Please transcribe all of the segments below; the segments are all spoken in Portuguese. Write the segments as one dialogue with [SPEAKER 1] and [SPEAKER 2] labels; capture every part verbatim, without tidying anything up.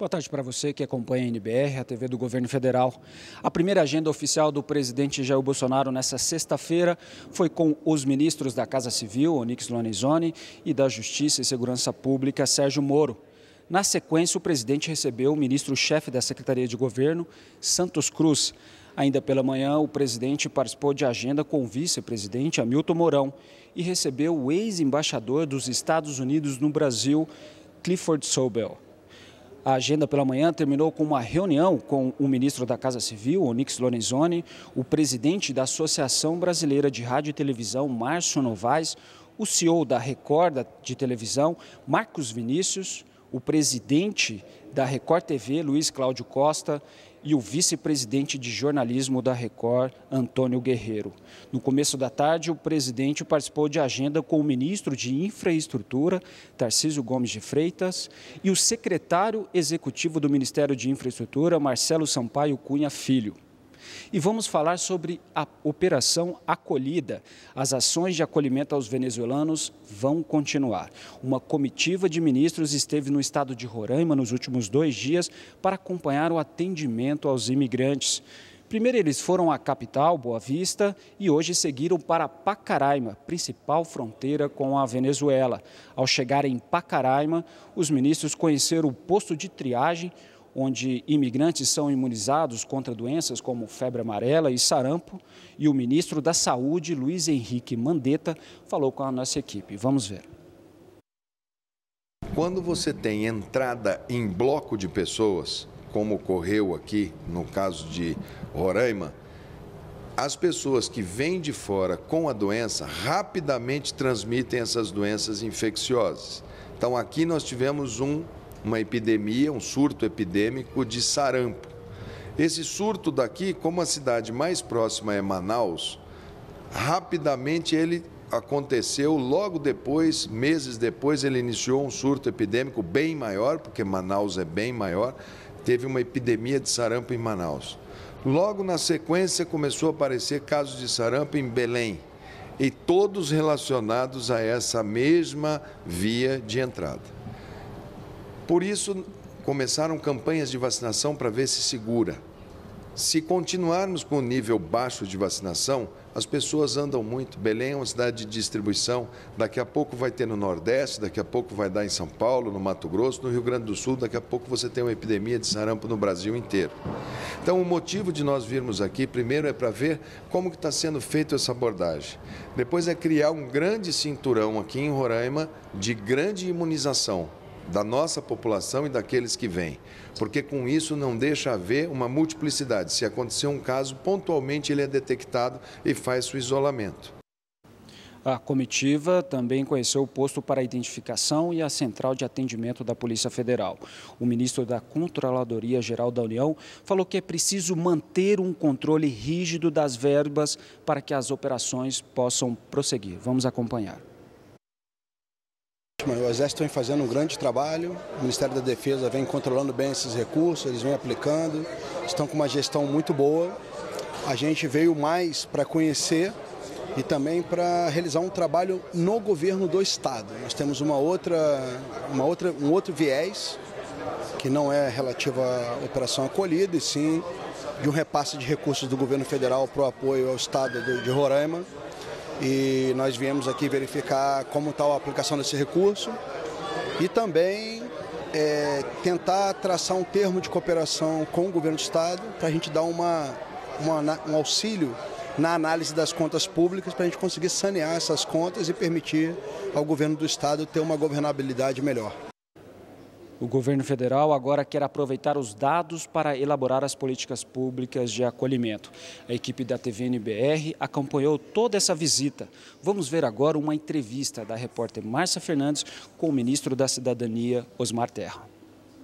[SPEAKER 1] Boa tarde para você que acompanha a N B R, a T V do Governo Federal. A primeira agenda oficial do presidente Jair Bolsonaro nesta sexta-feira foi com os ministros da Casa Civil, Onyx Lorenzoni, e da Justiça e Segurança Pública, Sérgio Moro. Na sequência, o presidente recebeu o ministro-chefe da Secretaria de Governo, Santos Cruz. Ainda pela manhã, o presidente participou de agenda com o vice-presidente, Hamilton Mourão, e recebeu o ex-embaixador dos Estados Unidos no Brasil, Clifford Sobel. A agenda pela manhã terminou com uma reunião com o ministro da Casa Civil, Onyx Lorenzoni, o presidente da Associação Brasileira de Rádio e Televisão, Márcio Novaes, o C E O da Record de Televisão, Marcos Vinícius, o presidente da Record T V, Luiz Cláudio Costa, e o vice-presidente de jornalismo da Record, Antônio Guerreiro. No começo da tarde, o presidente participou de agenda com o ministro de Infraestrutura, Tarcísio Gomes de Freitas, e o secretário executivo do Ministério de Infraestrutura, Marcelo Sampaio Cunha Filho. E vamos falar sobre a Operação Acolhida. As ações de acolhimento aos venezuelanos vão continuar. Uma comitiva de ministros esteve no estado de Roraima nos últimos dois dias para acompanhar o atendimento aos imigrantes. Primeiro eles foram à capital, Boa Vista, e hoje seguiram para Pacaraima, principal fronteira com a Venezuela. Ao chegarem em Pacaraima, os ministros conheceram o posto de triagem, onde imigrantes são imunizados contra doenças como febre amarela e sarampo, e o ministro da Saúde, Luiz Henrique Mandetta, falou com a nossa equipe. Vamos ver.
[SPEAKER 2] Quando você tem entrada em bloco de pessoas, como ocorreu aqui no caso de Roraima, as pessoas que vêm de fora com a doença rapidamente transmitem essas doenças infecciosas. Então aqui nós tivemos um uma epidemia, um surto epidêmico de sarampo. Esse surto daqui, como a cidade mais próxima é Manaus, rapidamente ele aconteceu, logo depois, meses depois, ele iniciou um surto epidêmico bem maior, porque Manaus é bem maior, teve uma epidemia de sarampo em Manaus. Logo na sequência começou a aparecer casos de sarampo em Belém, e todos relacionados a essa mesma via de entrada. Por isso, começaram campanhas de vacinação para ver se segura. Se continuarmos com o nível baixo de vacinação, as pessoas andam muito. Belém é uma cidade de distribuição, daqui a pouco vai ter no Nordeste, daqui a pouco vai dar em São Paulo, no Mato Grosso, no Rio Grande do Sul, daqui a pouco você tem uma epidemia de sarampo no Brasil inteiro. Então, o motivo de nós virmos aqui, primeiro é para ver como que está sendo feita essa abordagem. Depois é criar um grande cinturão aqui em Roraima de grande imunização da nossa população e daqueles que vêm, porque com isso não deixa haver uma multiplicidade. Se acontecer um caso, pontualmente ele é detectado e faz seu isolamento.
[SPEAKER 1] A comitiva também conheceu o posto para identificação e a central de atendimento da Polícia Federal. O ministro da Controladoria Geral da União falou que é preciso manter um controle rígido das verbas para que as operações possam prosseguir. Vamos acompanhar.
[SPEAKER 3] O Exército vem fazendo um grande trabalho, o Ministério da Defesa vem controlando bem esses recursos, eles vêm aplicando, estão com uma gestão muito boa. A gente veio mais para conhecer e também para realizar um trabalho no governo do Estado. Nós temos uma outra, uma outra, um outro viés, que não é relativo à Operação Acolhida, e sim de um repasse de recursos do governo federal para o apoio ao Estado de Roraima. E nós viemos aqui verificar como está a aplicação desse recurso e também é, tentar traçar um termo de cooperação com o governo do Estado para a gente dar uma, uma, um auxílio na análise das contas públicas para a gente conseguir sanear essas contas e permitir ao governo do Estado ter uma governabilidade melhor.
[SPEAKER 1] O governo federal agora quer aproveitar os dados para elaborar as políticas públicas de acolhimento. A equipe da T V N B R acompanhou toda essa visita. Vamos ver agora uma entrevista da repórter Márcia Fernandes com o ministro da Cidadania, Osmar Terra.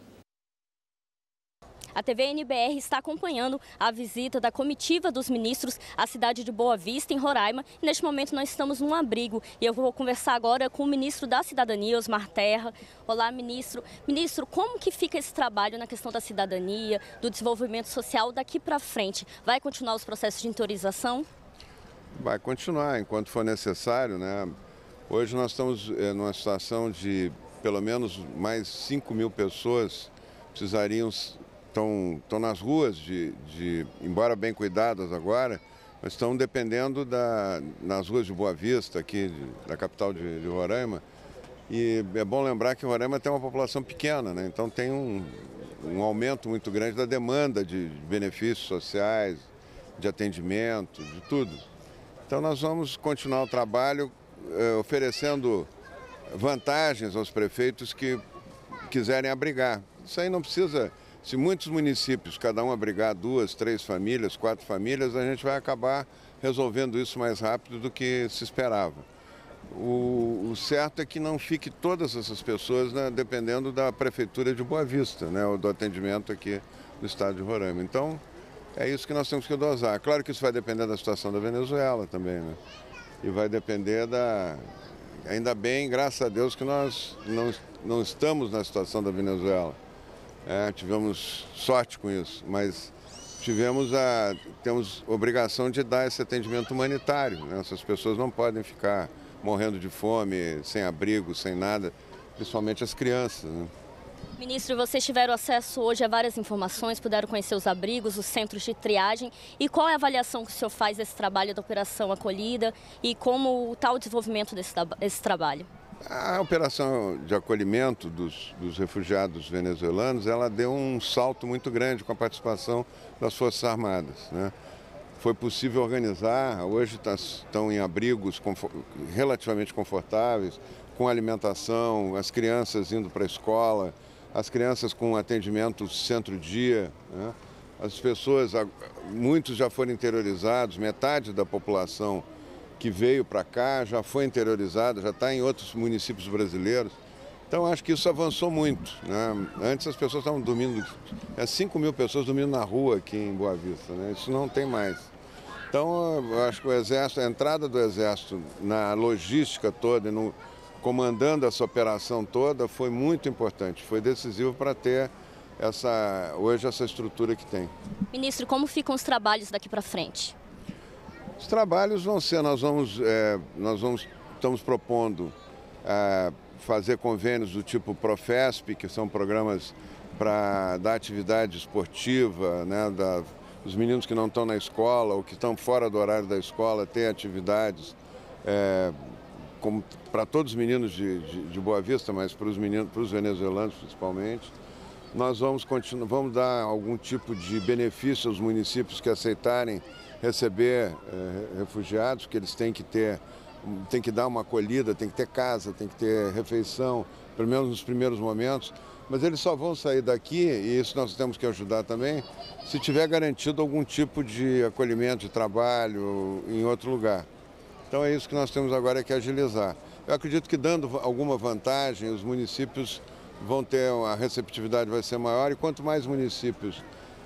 [SPEAKER 4] A T V N B R está acompanhando a visita da comitiva dos ministros à cidade de Boa Vista, em Roraima. E neste momento nós estamos num abrigo e eu vou conversar agora com o ministro da Cidadania, Osmar Terra. Olá, ministro. Ministro, como que fica esse trabalho na questão da cidadania, do desenvolvimento social daqui para frente? Vai continuar os processos de interiorização?
[SPEAKER 5] Vai continuar enquanto for necessário, né? Hoje nós estamos é, numa situação de pelo menos mais cinco mil pessoas precisariam, estão, estão nas ruas, de, de, embora bem cuidadas agora, mas estão dependendo da, nas ruas de Boa Vista, aqui de, da capital de, de Roraima. E é bom lembrar que Roraima tem uma população pequena, né? Então tem um, um aumento muito grande da demanda de benefícios sociais, de atendimento, de tudo. Então nós vamos continuar o trabalho eh, oferecendo vantagens aos prefeitos que quiserem abrigar. Isso aí não precisa, se muitos municípios, cada um abrigar duas, três famílias, quatro famílias, a gente vai acabar resolvendo isso mais rápido do que se esperava. O, o certo é que não fique todas essas pessoas, né, dependendo da Prefeitura de Boa Vista, né, ou do atendimento aqui no estado de Roraima. Então, é isso que nós temos que dosar. Claro que isso vai depender da situação da Venezuela também, né? E vai depender da... Ainda bem, graças a Deus, que nós não, não estamos na situação da Venezuela. É, tivemos sorte com isso, mas tivemos a, temos obrigação de dar esse atendimento humanitário, né? Essas pessoas não podem ficar morrendo de fome, sem abrigo, sem nada, principalmente as crianças, né?
[SPEAKER 4] Ministro, vocês tiveram acesso hoje a várias informações, puderam conhecer os abrigos, os centros de triagem. E qual é a avaliação que o senhor faz desse trabalho da Operação Acolhida e como está o desenvolvimento desse, desse trabalho?
[SPEAKER 5] A operação de acolhimento dos, dos refugiados venezuelanos, ela deu um salto muito grande com a participação das Forças Armadas, né? Foi possível organizar, hoje tá, estão em abrigos confort, relativamente confortáveis, com alimentação, as crianças indo para a escola, as crianças com atendimento centro-dia, né? As pessoas, muitos já foram interiorizados, metade da população que veio para cá já foi interiorizada, já está em outros municípios brasileiros. Então, acho que isso avançou muito, né? Antes as pessoas estavam dormindo, é cinco mil pessoas dormindo na rua aqui em Boa Vista, né? Isso não tem mais. Então, eu acho que o Exército, a entrada do Exército na logística toda, e no, comandando essa operação toda, foi muito importante, foi decisivo para ter essa, hoje essa estrutura que tem.
[SPEAKER 4] Ministro, como ficam os trabalhos daqui para frente?
[SPEAKER 5] Os trabalhos vão ser, nós vamos, é, nós vamos, estamos propondo é, fazer convênios do tipo Profesp, que são programas para dar atividade esportiva, né, da, os meninos que não estão na escola ou que estão fora do horário da escola, ter atividades é, para todos os meninos de, de, de Boa Vista, mas para os meninos, para os venezuelanos principalmente. Nós vamos, continuar, vamos dar algum tipo de benefício aos municípios que aceitarem receber é, refugiados, que eles têm que ter, têm que dar uma acolhida, tem que ter casa, tem que ter refeição, pelo menos nos primeiros momentos. Mas eles só vão sair daqui, e isso nós temos que ajudar também, se tiver garantido algum tipo de acolhimento, de trabalho em outro lugar. Então é isso que nós temos agora que agilizar. Eu acredito que dando alguma vantagem, os municípios vão ter, a receptividade vai ser maior, e quanto mais municípios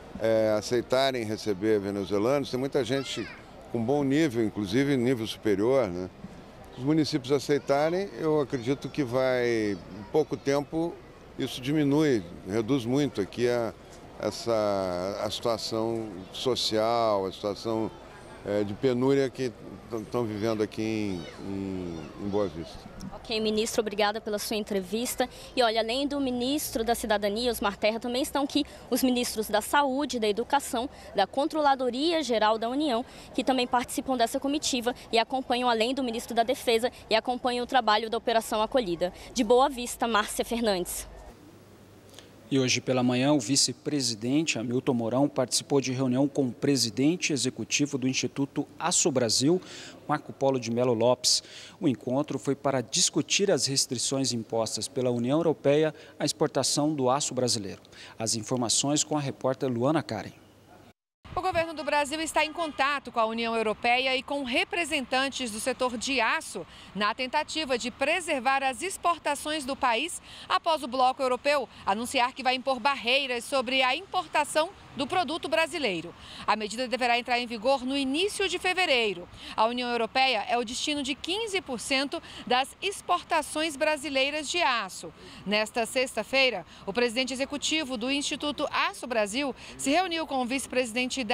[SPEAKER 5] é, aceitarem receber venezuelanos, tem muita gente com bom nível, inclusive nível superior, né? Os municípios aceitarem, eu acredito que vai, em pouco tempo, isso diminui, reduz muito aqui a, essa, a situação social, a situação é, de penúria que estão vivendo aqui em, em, em Boa Vista.
[SPEAKER 4] Ok, ministro, obrigada pela sua entrevista. E olha, além do ministro da Cidadania, Osmar Terra, também estão aqui os ministros da Saúde, da Educação, da Controladoria Geral da União, que também participam dessa comitiva e acompanham, além do ministro da Defesa, e acompanham o trabalho da Operação Acolhida. De Boa Vista, Márcia Fernandes.
[SPEAKER 1] E hoje pela manhã, o vice-presidente Hamilton Mourão participou de reunião com o presidente executivo do Instituto Aço Brasil, Marco Polo de Melo Lopes. O encontro foi para discutir as restrições impostas pela União Europeia à exportação do aço brasileiro. As informações com a repórter Luana Karen.
[SPEAKER 6] O governo do Brasil está em contato com a União Europeia e com representantes do setor de aço na tentativa de preservar as exportações do país após o bloco europeu anunciar que vai impor barreiras sobre a importação do produto brasileiro. A medida deverá entrar em vigor no início de fevereiro. A União Europeia é o destino de quinze por cento das exportações brasileiras de aço. Nesta sexta-feira, o presidente executivo do Instituto Aço Brasil se reuniu com o vice-presidente da República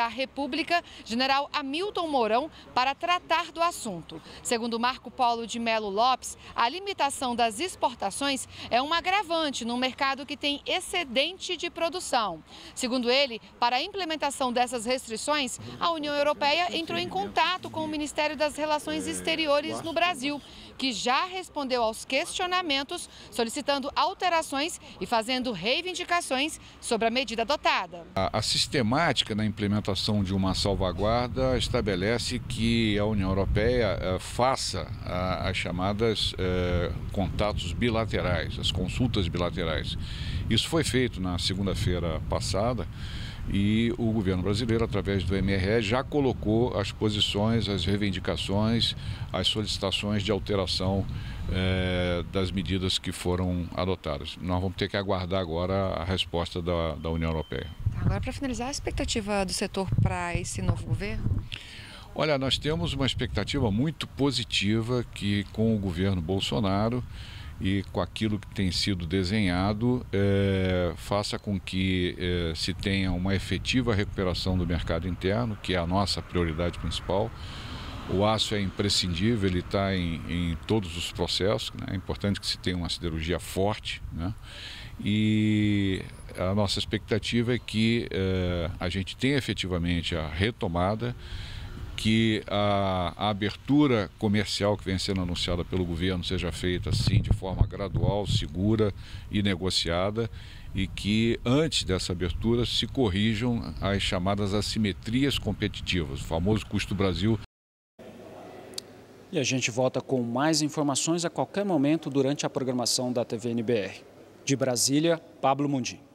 [SPEAKER 6] República, general Hamilton Mourão, para tratar do assunto. Segundo Marco Polo de Melo Lopes, a limitação das exportações é um agravante num mercado que tem excedente de produção. Segundo ele, para a implementação dessas restrições, a União Europeia entrou em contato com o Ministério das Relações Exteriores no Brasil, que já respondeu aos questionamentos, solicitando alterações e fazendo reivindicações sobre a medida adotada.
[SPEAKER 7] A, a sistemática na implementação de uma salvaguarda estabelece que a União Europeia eh, faça a, as chamadas eh, contatos bilaterais, as consultas bilaterais. Isso foi feito na segunda-feira passada e o governo brasileiro, através do M R E, já colocou as posições, as reivindicações, as solicitações de alteração eh, das medidas que foram adotadas. Nós vamos ter que aguardar agora a resposta da, da União Europeia.
[SPEAKER 6] Agora, para finalizar, a expectativa do setor para esse novo governo?
[SPEAKER 7] Olha, nós temos uma expectativa muito positiva que com o governo Bolsonaro e com aquilo que tem sido desenhado, é, faça com que é, se tenha uma efetiva recuperação do mercado interno, que é a nossa prioridade principal. O aço é imprescindível, ele está em, em todos os processos, né? É importante que se tenha uma siderurgia forte, né? E a nossa expectativa é que é, a gente tenha efetivamente a retomada, que a, a abertura comercial que vem sendo anunciada pelo governo seja feita assim de forma gradual, segura e negociada, e que antes dessa abertura se corrijam as chamadas assimetrias competitivas, o famoso custo Brasil.
[SPEAKER 1] E a gente volta com mais informações a qualquer momento durante a programação da T V N B R. De Brasília, Pablo Mundim.